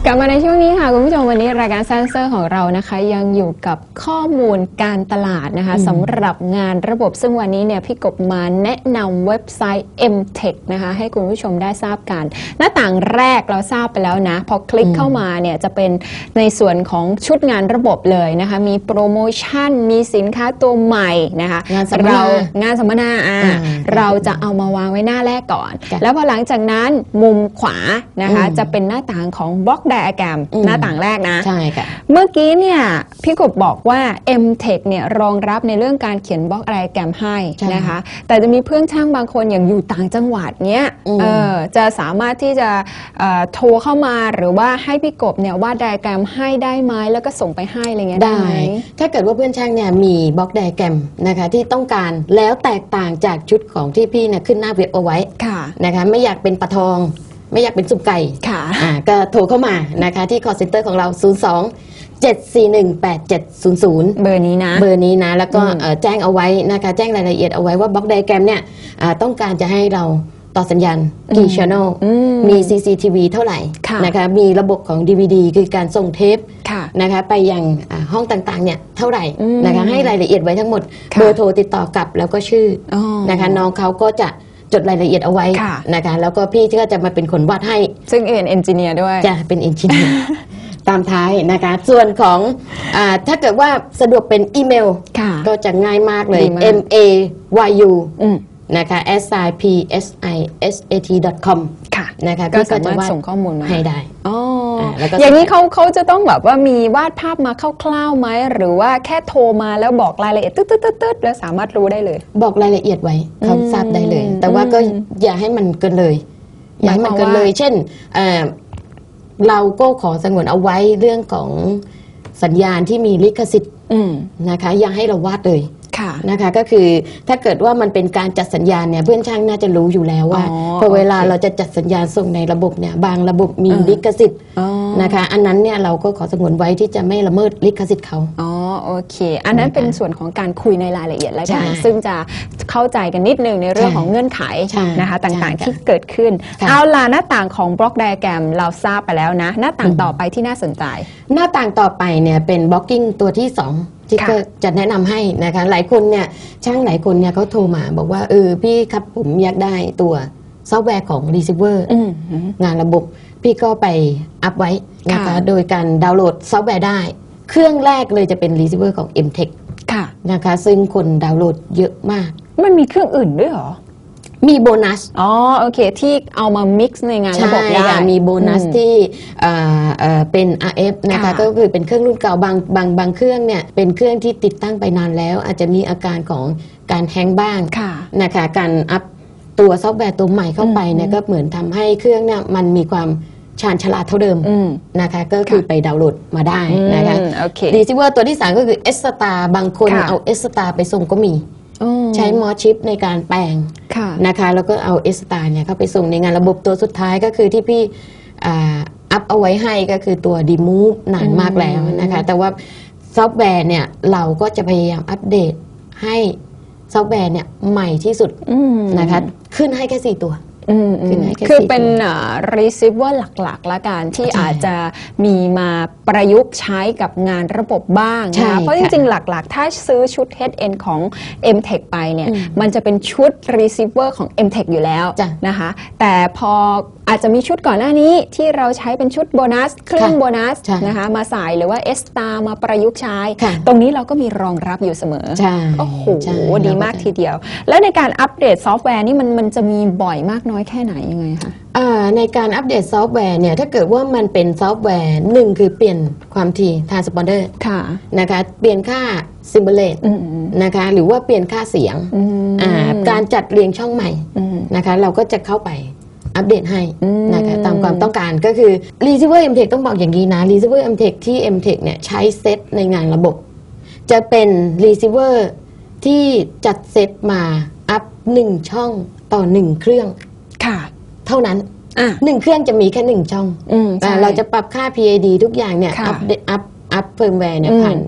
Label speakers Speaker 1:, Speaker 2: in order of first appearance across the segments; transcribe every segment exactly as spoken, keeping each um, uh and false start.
Speaker 1: กลับมาในช่วงนี้ค่ะคุณผู้ชมวันนี้รายการเซนเซอร์ของเรานะคะยังอยู่กับข้อมูลการตลาดนะคะสำหรับงานระบบซึ่งวันนี้เนี่ยพี่กบมาแนะนำเว็บไซต์ เอ็ม เทค นะคะให้คุณผู้ชมได้ทราบกันหน้าต่างแรกเราทราบไปแล้วนะพอคลิกเข้ามาเนี่ยจะเป็นในส่วนของชุดงานระบบเลยนะคะมีโปรโมชั่นมีสินค้าตัวใหม่นะคะ
Speaker 2: งานสัมมนาง
Speaker 1: านสัมมนาอ่าเราจะเอามาวางไว้หน้าแรกก่อนแล้วพอหลังจากนั้นมุมขวานะคะจะเป็นหน้าต่างของบล็อกไดอะแกรมหน้าต่างแรกนะ
Speaker 2: ใช่ค่ะ
Speaker 1: เมื่อกี้เนี่ยพี่กบบอกว่า เอ็ม เทค เนี่ยรองรับในเรื่องการเขียนบล็อกไดอะแกรมให้นะคะแต่จะมีเพื่อนช่างบางคนอย่างอยู่ต่างจังหวัดเนี้ยเออจะสามารถที่จะโทรเข้ามาหรือว่าให้พี่กบเนี่ยวาดไดอะแกรมให้ได้ไหมแล้วก็ส่งไปให้อะไรเงี้ยได้ไหม
Speaker 2: ถ้าเกิดว่าเพื่อนช่างเนี่ยมีบล็อกไดอะแกรมนะคะที่ต้องการแล้วแตกต่างจากชุดของที่พี่เนี่ยขึ้นหน้าเว็บเอาไว้นะคะไม่อยากเป็นปลาทองไม่อยากเป็นสุ่มไก่
Speaker 1: ค่ะ
Speaker 2: อ่าก็โทรเข้ามานะคะที่ call center ของเรา ศูนย์ สอง เจ็ด สี่ หนึ่ง แปด เจ็ด ศูนย์ ศูนย์
Speaker 1: เบอร์นี้นะ
Speaker 2: เบอร์นี้นะแล้วก็แจ้งเอาไว้นะคะแจ้งรายละเอียดเอาไว้ว่าบล็อกไดอะแกรมเนี่ยต้องการจะให้เราต่อสัญญาณกี่ channel มี ซี ซี ที วี เท่าไหร่นะคะมีระบบของ ดี วี ดี คือการส่งเทปนะคะไปยังห้องต่างๆเนี่ยเท่าไหร่นะคะให้รายละเอียดไว้ทั้งหมดเบอร์โทรติดต่อกลับแล้วก็ชื่อนะคะน้องเขาก็จะจดรายละเอียดเอาไว้นะคะแล้วก็พี่ก็จะมาเป็นคนวาดให้
Speaker 1: ซึ่งเป็นเอนจิเนียร์ด้วย
Speaker 2: จะเป็นเอนจิเนียร์ตามท้ายนะคะส่วนของอ่าถ้าเกิดว่าสะดวกเป็นอีเมลก็จะง่ายมากเลย เอ็ม เอ วาย ยู นะคะ s i p s i s a t ดอท คอม
Speaker 1: ค่ะ
Speaker 2: นะคะ
Speaker 1: ก็สามารถส่งข้อมูลมา
Speaker 2: ให้ได้
Speaker 1: อ๋ออย่างนี้เขาเขาจะต้องแบบว่ามีวาดภาพมาคร่าวๆไหมหรือว่าแค่โทรมาแล้วบอกรายละเอียดตึ๊ดตึ๊ดตึ๊ดแล้วสามารถรู้ได้เลย
Speaker 2: บอกรายละเอียดไว้เขาทราบได้เลยแต่ว่าก็อย่าให้มันเกินเลยอย่าให้มันเกินเลยเช่นเราก็ขอสงวนเอาไว้เรื่องของสัญญาณที่มีลิขสิทธิ์นะคะอย่าให้เราวาดเลยนะคะก็คือถ้าเกิดว่ามันเป็นการจัดสัญญาณเนี่ยเพื่อนช่างน่าจะรู้อยู่แล้วว่าพอเวลาเราจะจัดสัญญาณส่งในระบบเนี่ยบางระบบมีลิขสิทธิ์นะคะอันนั้นเนี่ยเราก็ขอสงวนไว้ที่จะไม่ละเมิดลิขสิทธิ์เขา
Speaker 1: อ๋อโอเคอันนั้นเป็นส่วนของการคุยในรายละเอียดแล้วกันซึ่งจะเข้าใจกันนิดนึงในเรื่องของเงื่อนไขนะคะต่างๆที่เกิดขึ้นเอาล่ะหน้าต่างของบล็อกไดอะแกรมเราทราบไปแล้วนะหน้าต่างต่อไปที่น่าสนใจ
Speaker 2: หน้าต่างต่อไปเนี่ยเป็นบล็อกกิ้งตัวที่สองที่ก็จะแนะนำให้นะคะหลายคนเนี่ยช่างหลายคนเนี่ยเขาโทรมาบอกว่าเออพี่ครับผมอยากได้ตัวซอฟต์แวร์ของ Receiver งานระบบพี่ก็ไปอัพไว้นะคะโดยการดาวน์โหลดซอฟต์แวร์ได้เครื่องแรกเลยจะเป็น Receiver ของ เอ็ม เทค นะคะซึ่งคนดาวน์โหลดเยอะมาก
Speaker 1: มันมีเครื่องอื่นด้วยเหรอ
Speaker 2: มีโบนัส
Speaker 1: อ๋อโอเคที่เอามา mix ในงานระบบได้
Speaker 2: มีโบนัสที่เป็น อาร์ เอฟ นะคะก็คือเป็นเครื่องรุ่นเก่าบางบางบางเครื่องเนี่ยเป็นเครื่องที่ติดตั้งไปนานแล้วอาจจะมีอาการของการแฮงบ้างนะคะการอัพตัวซอฟต์แวร์ตัวใหม่เข้าไปเนี่ยก็เหมือนทำให้เครื่องเนี่ยมันมีความชาญฉลาดเท่าเดิมนะคะก็คือไปดาวน์โหลดมาได้นะคะรีเซิเวอร์ตัวที่สามก็คือ เอส สตาร์ บางคนเอา เอส สตาร์ ไปส่งก็มีใช้มอชิปในการแปลงนะคะแล้วก็เอา เอส สตาร์ เนี่ยเข้าไปส่งในงานระบบตัวสุดท้ายก็คือที่พี่อัพเอาไว้ให้ก็คือตัว ดี มูฟ นานมากแล้วนะคะแต่ว่าซอฟต์แวร์เนี่ยเราก็จะพยายามอัปเดตให้ซอฟต์แวร์เนี่ยใหม่ที่สุดนะคะขึ้นให้แค่สี่ตัว
Speaker 1: คือเป็น receiver หลักๆละกันที่อาจจะมีมาประยุกต์ใช้กับงานระบบบ้างนะเพราะจริงๆหลักๆถ้าซื้อชุด เอช เอ็น ของ เอ็ม เทค ไปเนี่ยมันจะเป็นชุด receiver ของ เอ็ม เทค อยู่แล้วนะคะแต่พออาจจะมีชุดก่อนหน้านี้ที่เราใช้เป็นชุดโบนัสเครื่องโบนัสนะคะมาใส่หรือว่า เอส สตาร์ มาประยุกต์ใช้ตรงนี้เราก็มีรองรับอยู่เสมอโอ้โหดีมากทีเดียวแล้วในการอัปเดตซอฟต์แวร์นี่มันมันจะมีบ่อยมากน้อยแค่ไหนยังไงคะ
Speaker 2: ในการอัปเดตซอฟต์แวร์เนี่ยถ้าเกิดว่ามันเป็นซอฟต์แวร์หนึ่งคือเปลี่ยนความถี่ทรานสปอนเดอร์นะคะเปลี่ยนค่าซิมโบเลตนะคะหรือว่าเปลี่ยนค่าเสียงการจัดเรียงช่องใหม่นะคะเราก็จะเข้าไปอัปเดตให้นะคะตามความต้องการก็คือ Receiver เอ็ม เทค ต้องบอกอย่างนี้นะ Receiver เอ็ม เทค ที่ เอ็ม เทค เนี่ยใช้เซตในงานระบบจะเป็น Receiver ที่จัดเซตมาอัพหนึ่งช่องต่อหนึ่งเครื่องเท่านั้นหนึ่งเครื่องจะมีแค่หนึ่งช่องเราจะปรับค่า พี ไอ ดี ทุกอย่างเนี่ยอัพอัพอัพเฟิร์มแวร์เนี่ยผ่าน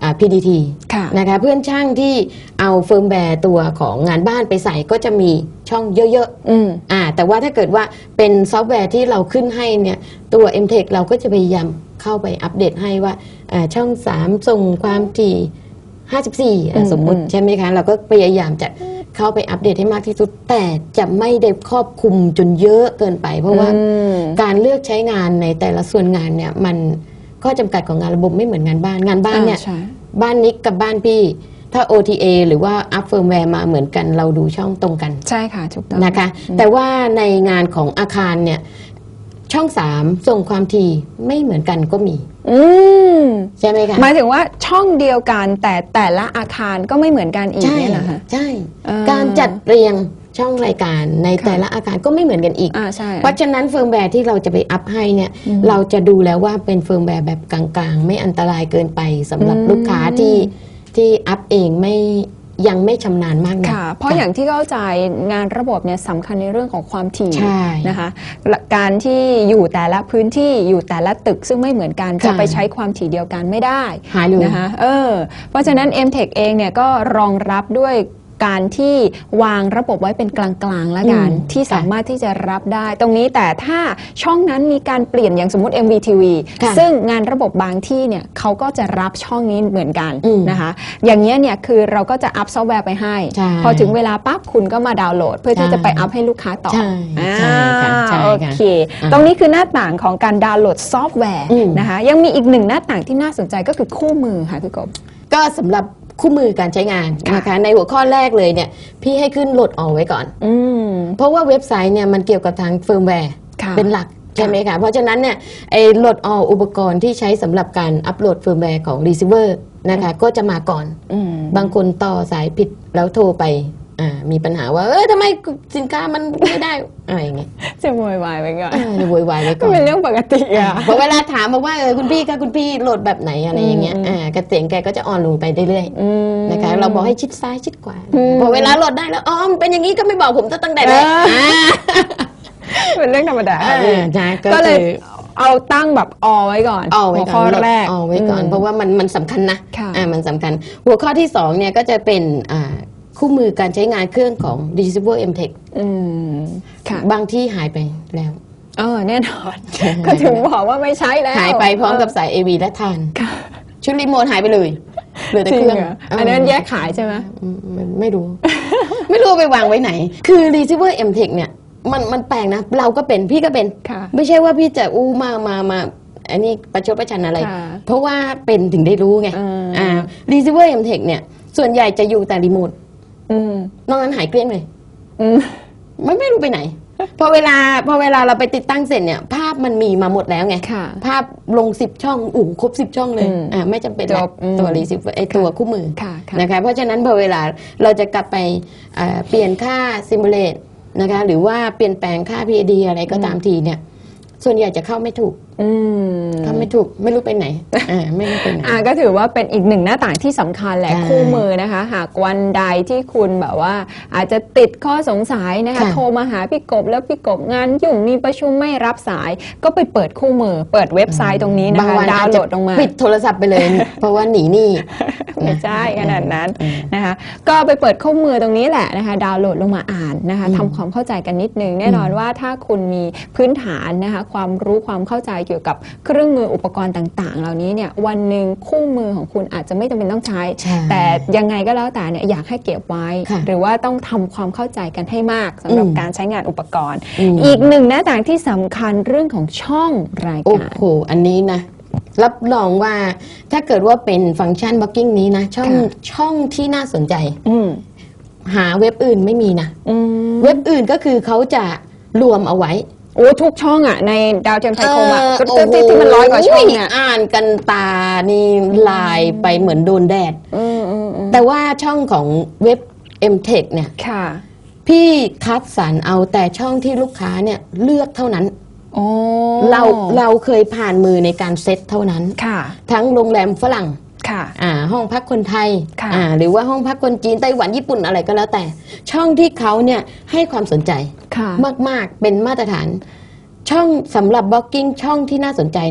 Speaker 2: พี ดี ที นะคะเพื่อนช่างที่เอาเฟิร์มแวร์ตัวของงานบ้านไปใส่ก็จะมีช่องเยอะๆอ่าแต่ว่าถ้าเกิดว่าเป็นซอฟต์แวร์ที่เราขึ้นให้เนี่ยตัว เอ็ม เทค เราก็จะพยายามเข้าไปอัปเดตให้ว่าช่องสามส่งความถี่ห้าสิบสี่สมมุติใช่ไหมคะเราก็พยายามจะเข้าไปอัปเดตให้มากที่สุดแต่จะไม่ได้ครอบคลุมจนเยอะเกินไปเพราะว่าการเลือกใช้งานในแต่ละส่วนงานเนี่ยมันข้อจำกัดของงานระบบไม่เหมือนงานบ้านงานบ้านเนี่ยบ้านนิกกับบ้านพี่ถ้า โอ ที เอ หรือว่าอัพเฟิร์มแวร์มาเหมือนกันเราดูช่องตรงกัน
Speaker 1: ใช่ค่ะถูกต้อง
Speaker 2: นะคะแต่ว่าในงานของอาคารเนี่ยช่องสามส่งความถี่ไม่เหมือนกันก็มีใช่ไหมคะ
Speaker 1: หมายถึงว่าช่องเดียวกันแต่แต่ละอาคารก็ไม่เหมือนกันอีกเนี่ยนะคะ
Speaker 2: ใช่การจัดเรียงช่องรายการในแต่ละอาคารก็ไม่เหมือนกันอีกเพราะฉะนั้นเฟิร์มแวร์ที่เราจะไปอัพให้เนี่ยเราจะดูแล้วว่าเป็นเฟิร์มแวร์แบบกลางๆไม่อันตรายเกินไปสำหรับลูกค้าที่ที่อัพเองไม่ยังไม่ชำนาญมากนะ
Speaker 1: ค่ะเพราะอย่างที่เข้าใจงานระบบเนี่ยสำคัญในเรื่องของความถี่นะคะการที่อยู่แต่ละพื้นที่อยู่แต่ละตึกซึ่งไม่เหมือนกันจะไปใช้ความถี่เดียวกันไม่ได้นะคะเออเพราะฉะนั้น เอ็ม เทค เองเนี่ยก็รองรับด้วยการที่วางระบบไว้เป็นกลางๆแล้วกันที่สามารถที่จะรับได้ตรงนี้แต่ถ้าช่องนั้นมีการเปลี่ยนอย่างสมมติ เอ็ม วี ที วี ซึ่งงานระบบบางที่เนี่ยเขาก็จะรับช่องนี้เหมือนกันนะคะอย่างนี้เนี่ยคือเราก็จะอัพซอฟต์แวร์ไปให้พอถึงเวลาปั๊บคุณก็มาดาวน์โหลดเพื่อที่จะไปอัพให้ลูกค้าต่อโอเคตรงนี้คือหน้าต่างของการดาวน์โหลดซอฟต์แวร์นะคะยังมีอีกหนึ่งหน้าต่างที่น่าสนใจก็คือคู่มือค่ะพี่กบ
Speaker 2: ก็สำหรับคู่มือการใช้งานนะคะในหัวข้อแรกเลยเนี่ยพี่ให้ขึ้นโหลดออกไว้ก่อนอเพราะว่าเว็บไซต์เนี่ยมันเกี่ยวกับทางเฟิร์มแวร์เป็นหลักใช่ไหมคะเพราะฉะนั้นเนี่ยไอ้โหลดออกอุปกรณ์ที่ใช้สำหรับการอัปโหลดเฟิร์มแวร์ของรีเซิร์ฟเวอร์นะคะก็จะมาก่อนบางคนต่อสายผิดแล้วโทรไปมีปัญหาว่าเออทำไมสินค้ามันไม่ได้อะไรอย่างเงี้ย
Speaker 1: จะโวยวายไปก่อน
Speaker 2: จะโวยวายไปก่อน
Speaker 1: เป็นเรื่องปกติอ่ะ
Speaker 2: พอเวลาถามบอกว่าเออคุณพี่คะคุณพี่โหลดแบบไหนอะไรอย่างเงี้ยอ่ากระเสียงแกก็จะอ่อนลงไปเรื่อยๆนะคะเราบอกให้ชิดซ้ายชิดขวาพอเวลาโหลดได้แล้วอ๋อเป็นอย่างนี้ก็ไม่บอกผมตั้งแต่แรก
Speaker 1: เป็นเรื่องธรรมดาก็เลยเอาตั้งแบบอไว้ก่อน
Speaker 2: หัวข้อแรกอไว้ก่อนเพราะว่ามันมันสำคัญนะอ่ามันสำคัญหัวข้อที่สองเนี่ยก็จะเป็นอ่าคู่มือการใช้งานเครื่องของ Receiver เอ็ม เทค บางที่หายไปแล้ว
Speaker 1: เออแน่นอนก็ถึงบอกว่าไม่ใช้แล้ว
Speaker 2: หายไปพร้อมกับสาย เอ วี และทานชุดรีโมทหายไปเลยเหลือแต่เครื่อง
Speaker 1: อันนั้นแยกขายใช่ไหม
Speaker 2: ไม่รู้ไม่รู้ไปวางไว้ไหนคือ Receiver เอ็ม เทค เนี่ยมันมันแปลกนะเราก็เป็นพี่ก็เป็นไม่ใช่ว่าพี่จะอู้มามามาอันนี้ประชดประชันอะไรเพราะว่าเป็นถึงได้รู้ไงอ่า Receiver เอ็ม เทค เนี่ยส่วนใหญ่จะอยู่แต่รีโมทนอกนั้นหายเกลี้ยงเลยไม่ไม่รู้ไปไหนพอเวลาพอเวลาเราไปติดตั้งเสร็จเนี่ยภาพมันมีมาหมดแล้วไงภาพลงสิบช่องอู้ครบสิบช่องเลยอ่าไม่จำเป็นแล้วตัวรีซิฟไอตัวคู่มือนะคะเพราะฉะนั้นพอเวลาเราจะกลับไปเปลี่ยนค่าซิมูเลตนะคะหรือว่าเปลี่ยนแปลงค่า พี ไอ ดี อะไรก็ตามทีเนี่ยส่วนใหญ่จะเข้าไม่ถูกเข้าไม่ถูกไม่รู้ไปไหนอ่าไม่รู้ไปไหน
Speaker 1: อ่าก็ถือว่าเป็นอีกหนึ่งหน้าต่างที่สำคัญแหละคู่มือนะคะหากวันใดที่คุณแบบว่าอาจจะติดข้อสงสัยนะคะโทรมาหาพี่กบแล้วพี่กบงานยุ่งมีประชุมไม่รับสายก็ไปเปิดคู่มือเปิดเว็บไซต์ตรงนี้นะคะดาวน์โหลดลงมา
Speaker 2: ปิดโทรศัพท์ไปเลยเพราะว่าหนีหนี้
Speaker 1: ไม่ใช่ขนาดนั้นนะคะก็ไปเปิดคู่มือตรงนี้แหละนะคะดาวน์โหลดลงมาอ่านนะคะทำความเข้าใจกันนิดนึงแน่นอนว่าถ้าคุณมีพื้นฐานนะคะความรู้ความเข้าใจเกี่ยวกับเครื่องมืออุปกรณ์ต่างๆเหล่านี้เนี่ยวันหนึ่งคู่มือของคุณอาจจะไม่จำเป็นต้องใช้แต่ยังไงก็แล้วแต่เนี่ยอยากให้เก็บไว้หรือว่าต้องทำความเข้าใจกันให้มากสำหรับการใช้งานอุปกรณ์อีกหนึ่งหน้าต่างที่สำคัญเรื่องของช่องรายการ
Speaker 2: โอ้โหอันนี้นะรับรองว่าถ้าเกิดว่าเป็นฟังก์ชัน Blocking นี้นะช่องช่องที่น่าสนใจหาเว็บอื่นไม่มีนะเว็บอื่นก็คือเขาจะรวมเอาไว้
Speaker 1: โอ้ทุกช่องอ่ะในดาวเทียมไทยคมอ่ะที่ที่มันร้อยกว่าช่องเนี่ย
Speaker 2: อ่านกันตานี่ลายไปเหมือนโดนแดดแต่ว่าช่องของเว็บ เอ็ม เทค เนี่ยพี่คัดสรรเอาแต่ช่องที่ลูกค้าเนี่ยเลือกเท่านั้นเราเราเคยผ่านมือในการเซตเท่านั้นทั้งโรงแรมฝรั่งห้องพักคนไทยหรือว่าห้องพักคนจีนไต้หวันญี่ปุ่นอะไรก็แล้วแต่ช่องที่เขาเนี่ยให้ความสนใจมากๆเป็นมาตรฐานช่องสำหรับบล็อกกิ้งช่องที่น่าสนใจเนี่ย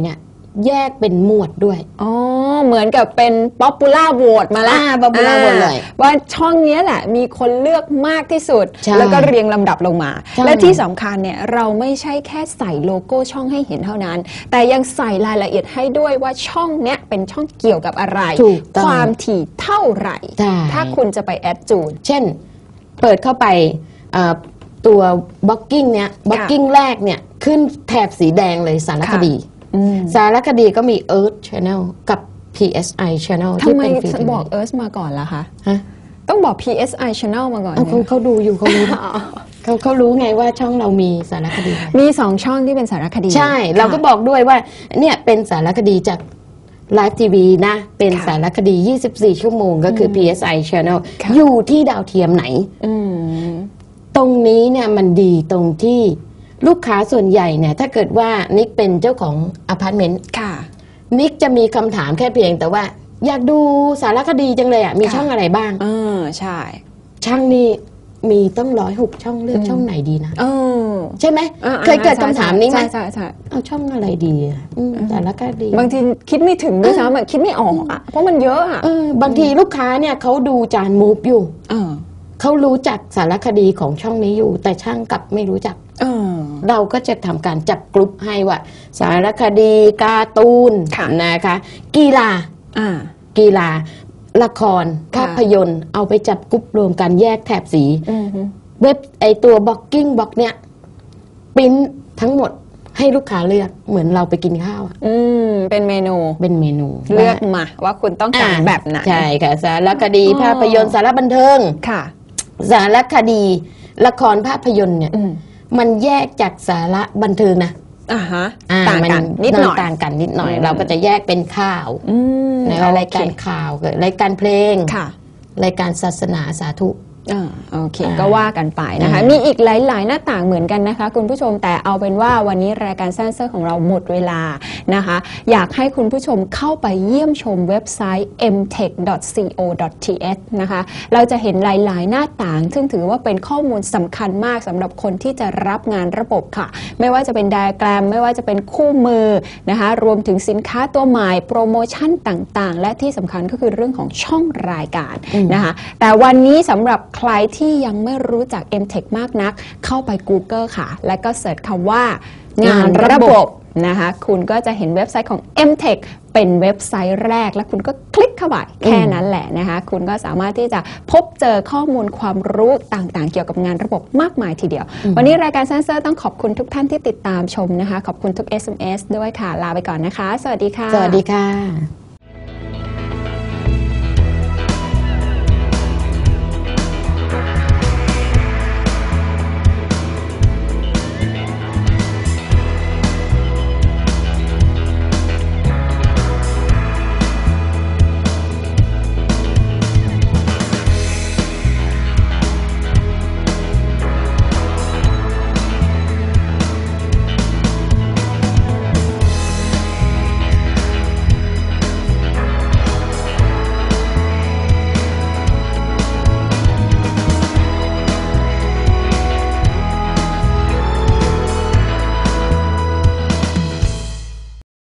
Speaker 2: แยกเป็นหมวดด้วย
Speaker 1: อ๋อเหมือนกับเป็น popular vote มาแล้ว
Speaker 2: popular vote เลย
Speaker 1: ว่าช่องนี้แหละมีคนเลือกมากที่สุดแล้วก็เรียงลำดับลงมาและที่สำคัญเนี่ยเราไม่ใช่แค่ใส่โลโก้ช่องให้เห็นเท่านั้นแต่ยังใส่รายละเอียดให้ด้วยว่าช่องเนี้ยเป็นช่องเกี่ยวกับอะไรความถี่เท่าไหร่ถ้าคุณจะไปแอดจูน
Speaker 2: เช่นเปิดเข้าไปตัวบล็อกกิ้งเนี้ยบล็อกกิ้งแรกเนี่ยขึ้นแถบสีแดงเลยสารคดีสารคดีก็มี Earth Channel กับ พี เอส ไอ Channel
Speaker 1: ทำไมบอก Earth มาก่อนล่ะคะต้องบอก พี เอส ไอ Channel มาก่อน
Speaker 2: เขาเขาดูอยู่เขารู้เขาเขารู้ไงว่าช่องเรามีสารคดี
Speaker 1: มีสองช่องที่เป็นสารคดี
Speaker 2: ใช่เราก็บอกด้วยว่าเนี่ยเป็นสารคดีจากไลฟ์ทีวีนะเป็นสารคดียี่สิบสี่ชั่วโมงก็คือ พี เอส ไอ Channel อยู่ที่ดาวเทียมไหนตรงนี้เนี่ยมันดีตรงที่ลูกค้าส่วนใหญ่เนี่ยถ้าเกิดว่านิกเป็นเจ้าของอพาร์ตเมนต์นิกจะมีคำถามแค่เพียงแต่ว่าอยากดูสารคดีจังเลยอ่ะมีช่องอะไรบ้าง
Speaker 1: เออใช่
Speaker 2: ช่างนี่มีต้องร้อยหกช่องเลือกช่องไหนดีนะใช่ไหมเคยเกิดคำถามนี้ไหม
Speaker 1: ใช่ใช่
Speaker 2: เอาช่องอะไรดีสารคดี
Speaker 1: บางทีคิดไม่ถึงด้วยซ้ำคิดไม่ออกอ่ะเพราะมันเยอะอ่ะ
Speaker 2: บางทีลูกค้าเนี่ยเขาดูจานมูฟอยู่เขารู้จักสารคดีของช่องนี้อยู่แต่ช่างกลับไม่รู้จักเ, เราก็จะทำการจับกลุ่มให้ว่าสารคดีการ์ตูนนะคะกีฬากีฬาละครภาพยนตร์เอาไปจับกลุ่มรวมกันแยกแถบสีเว็บไอตัวบล็อกกิ้งบล็อกเนี้ยปิ้นทั้งหมดให้ลูกค้าเลือกเหมือนเราไปกินข้าว
Speaker 1: อืมเป็นเมนู
Speaker 2: เป็นเมนู
Speaker 1: เลือกมาว่าคุณต้องการแบบไหน
Speaker 2: ใช่ค่ะสารคดีภาพยนตร์สารบันเทิง
Speaker 1: ค่ะ
Speaker 2: สารคดีละครภาพยนตร์เนี่ยมันแยกจากสาระบันเทิงนะ
Speaker 1: อ่าฮะต่างกันนิดหน่อย
Speaker 2: ต่างกันนิดหน่อยเราก็จะแยกเป็นข่าวในรายการข่าวกับรายการเพลงรายการศาสนาสาธุ
Speaker 1: อ่าโอเคก็ว่ากันไปนะคะมีอีกหลายๆหน้าต่างเหมือนกันนะคะคุณผู้ชมแต่เอาเป็นว่าวันนี้รายการแซนเซอร์ของเราหมดเวลานะคะอยากให้คุณผู้ชมเข้าไปเยี่ยมชมเว็บไซต์ เอ็ม เทค ดอท ซี โอ ดอท ที เอช นะคะเราจะเห็นหลายๆหน้าต่างซึ่งถือว่าเป็นข้อมูลสำคัญมากสำหรับคนที่จะรับงานระบบค่ะไม่ว่าจะเป็นไดอะแกรมไม่ว่าจะเป็นคู่มือนะคะรวมถึงสินค้าตัวใหม่โปรโมชั่นต่างๆและที่สำคัญก็คือเรื่องของช่องรายการนะคะแต่วันนี้สำหรับใครที่ยังไม่รู้จัก เอ็ม เทค มากนักเข้าไป Google ค่ะและก็เสิร์ชคำว่างานระบบนะคะคุณก็จะเห็นเว็บไซต์ของ เอ็ม เทค เป็นเว็บไซต์แรกแล้วคุณก็คลิกเข้าไปแค่นั้นแหละนะคะคุณก็สามารถที่จะพบเจอข้อมูลความรู้ต่างๆเกี่ยวกับงานระบบมากมายทีเดียววันนี้รายการเซนเซอร์ต้องขอบคุณทุกท่านที่ติดตามชมนะคะขอบคุณทุก เอส เอ็ม เอส ด้วยค่ะลาไปก่อนนะคะสวัสดีค่ะ
Speaker 2: สวัสดีค่ะ